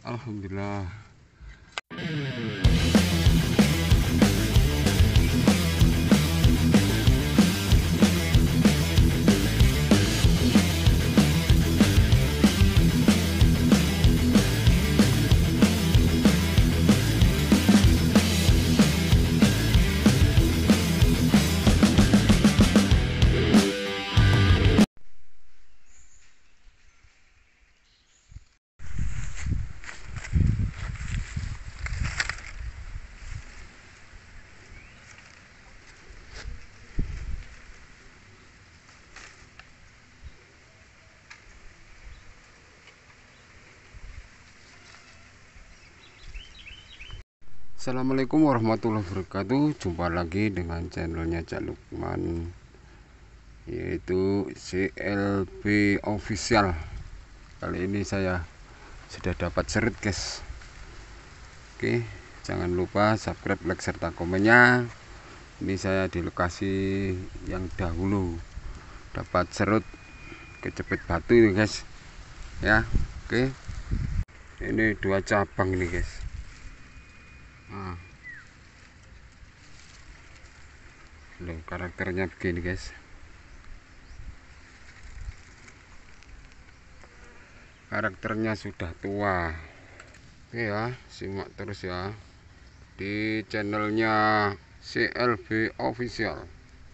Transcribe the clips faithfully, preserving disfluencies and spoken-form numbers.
Alhamdulillah. Assalamualaikum warahmatullahi wabarakatuh. Jumpa lagi dengan channelnya Cak Lukman, yaitu C L B Official. Kali ini saya sudah dapat serut, guys. Oke, jangan lupa subscribe, like, serta komennya. Ini saya di lokasi yang dahulu dapat serut kecepit batu ini, guys. Ya, oke. Ini dua cabang ini, guys. Nah, loh, karakternya begini, guys. Karakternya sudah tua. Oke ya, simak terus ya di channelnya C L B Official.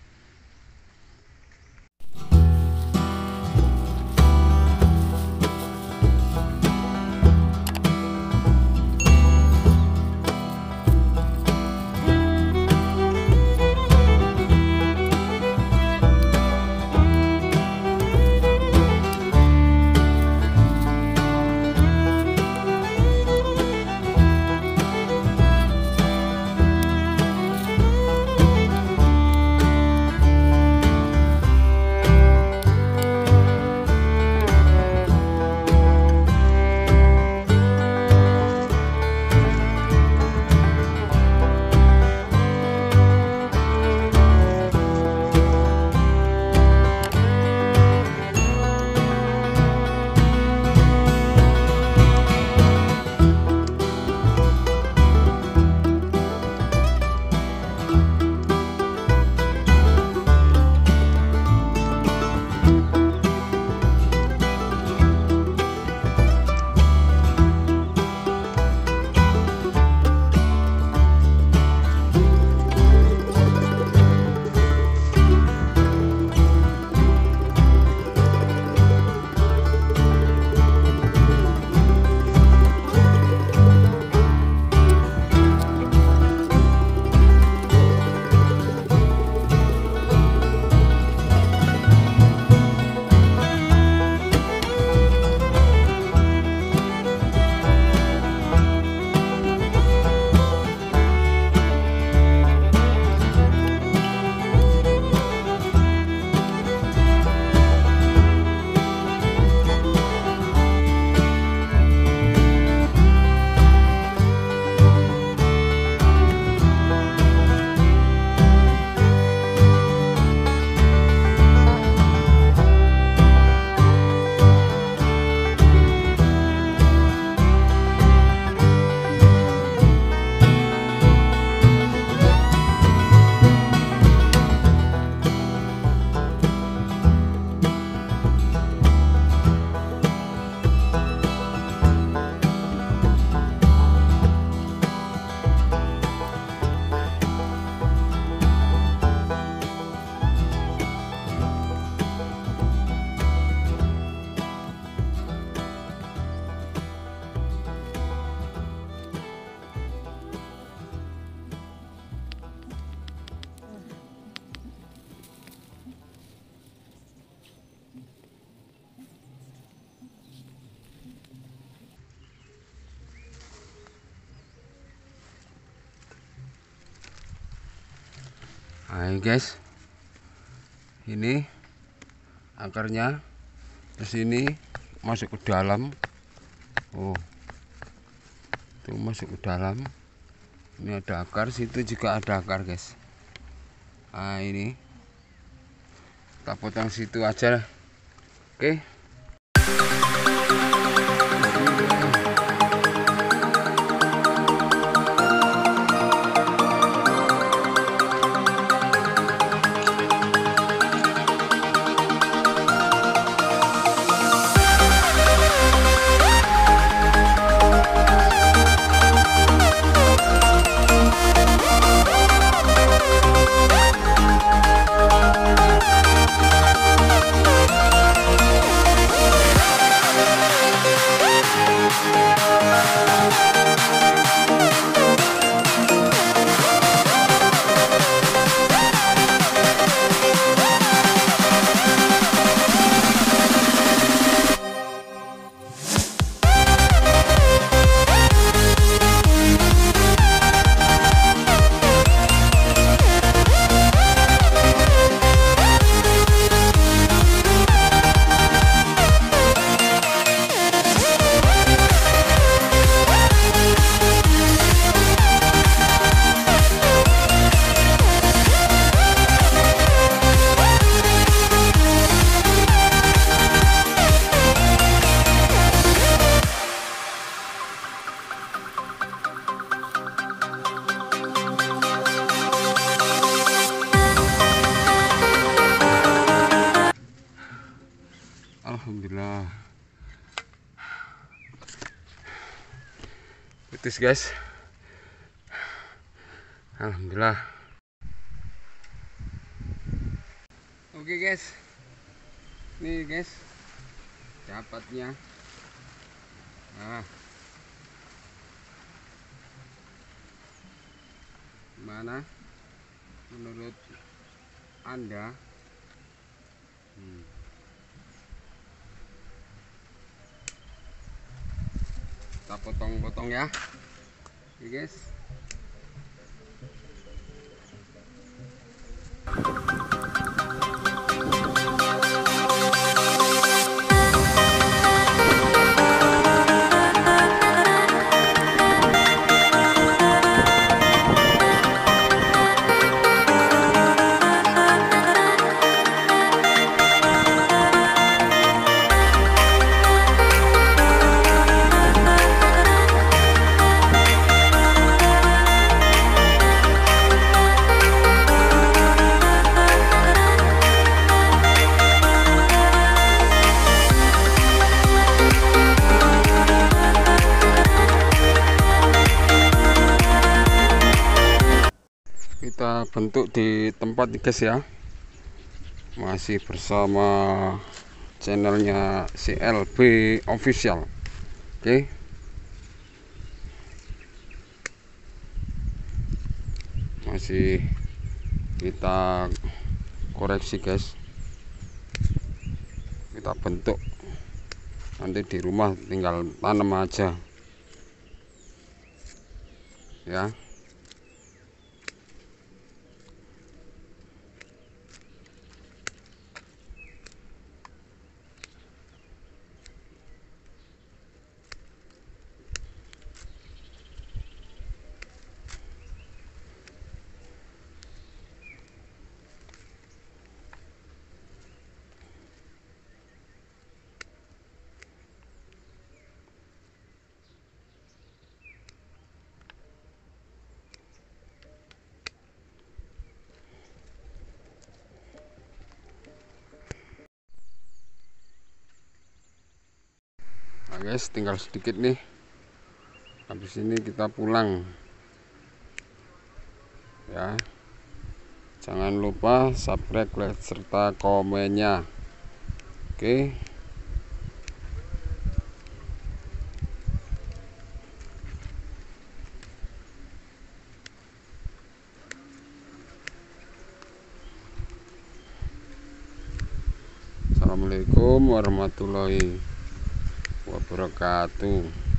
Hai guys, ini akarnya, terus ini masuk ke dalam. Oh, itu masuk ke dalam. Ini ada akar, situ juga ada akar guys. Nah ini kita potong situ aja. Oke. Alhamdulillah putus guys. Alhamdulillah. Oke guys, nih guys dapatnya. Nah, mana menurut Anda? hmm. Kita potong-potong ya. Oke guys. Kita bentuk di tempat guys ya, masih bersama channelnya C L B Official. Oke, masih kita koreksi guys, kita bentuk, nanti di rumah tinggal tanam aja ya. Nah guys, tinggal sedikit nih, habis ini kita pulang ya. Jangan lupa subscribe, like, serta komennya. Oke, assalamualaikum warahmatullahi wabarakatuh.